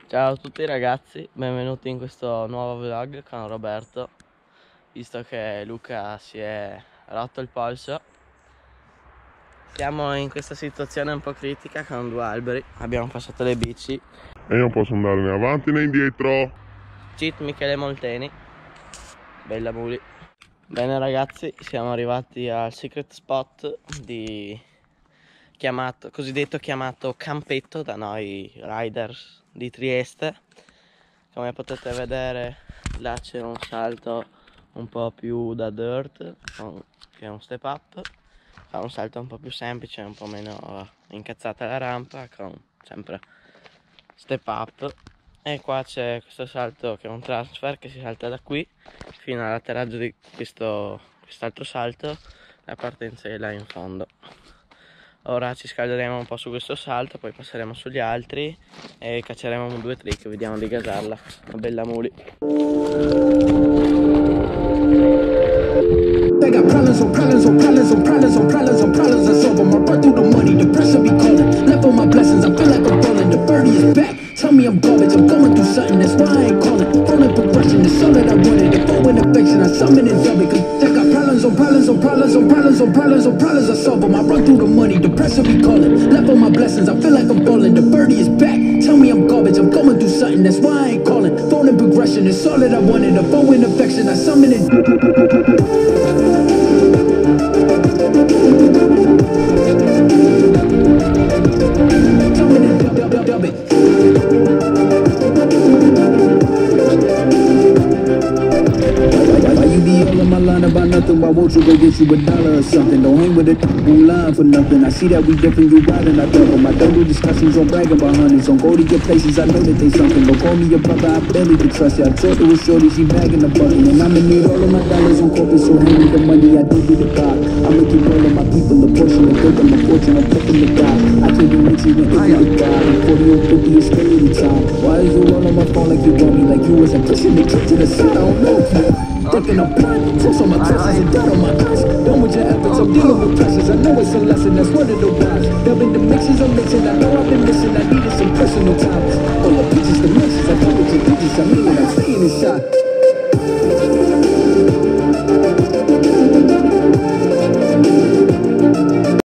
Ciao a tutti ragazzi, benvenuti in questo nuovo vlog con Roberto. Visto che Luca si è rotto il polso, siamo in questa situazione un po' critica con due alberi. Abbiamo passato le bici. E io non posso andare né avanti né indietro. Cheat Michele Molteni, bella muli. Bene ragazzi, siamo arrivati al secret spot cosiddetto chiamato campetto da noi riders di Trieste. Come potete vedere là c'è un salto un po' più da dirt, che è un step up. Fa un salto un po' più semplice, un po' meno incazzata la rampa, con sempre step up. E qua c'è questo salto che è un transfer che si salta da qui fino all'atterraggio di quest'altro salto. La partenza è là in fondo. Ora ci scalderemo un po' su questo salto, poi passeremo sugli altri e cacceremo 2 trick, vediamo di gasarla. Una bella muli. They got problems on problems on problems on problems on problems on problems. I solve them. I run through the money, the pressure be calling. Left on my blessings, I feel like I'm falling. The birdie is back. Tell me I'm garbage. I'm going through something, that's why I ain't calling. Rolling progression, it's all that I wanted. The flow and affection, I summon and dub it. Cause they got problems on problems on problems on problems on problems on problems. I solve them. I run through the money, the pressure be calling. Left on my blessings, I feel like I'm falling. The birdie is back. Tell me I'm garbage. I'm going through something, that's why I ain't calling. Phone and progression, it's all that I wanted. The flow and affection, I summon and dub it. Why you be all on my line about nothing? Why won't you go get you $1 or something? Don't hang with a who line for nothing. I see that we different, you riding, I double. My double discussions on bragging about hundreds. Don't go to your places, I know that they something. Don't call me your brother, I barely can trust you. I talked to a shorty, she bagging the button. And I'ma need all of my dollars on corporate, so hand me the money, I do the car. I'ma keep all of my people a portion of good, my fortune, I'm flipping the guy. I can't be rich even if you the guy. 40 or 50 is steady time. Why is you all on my phone like you want me? Like you wasn't pushing the kid to the sun, I don't know if you thinking I'm blind, focus on my classes and down on my eyes. Done with your efforts, I'm dealing with pressures. I know it's a lesson, that's one of the vibes. Dubbing the mixes, I'm mixing. I know I've been missing, I needed some personal time. All the pictures, the mixes, I do with your digits, I mean it.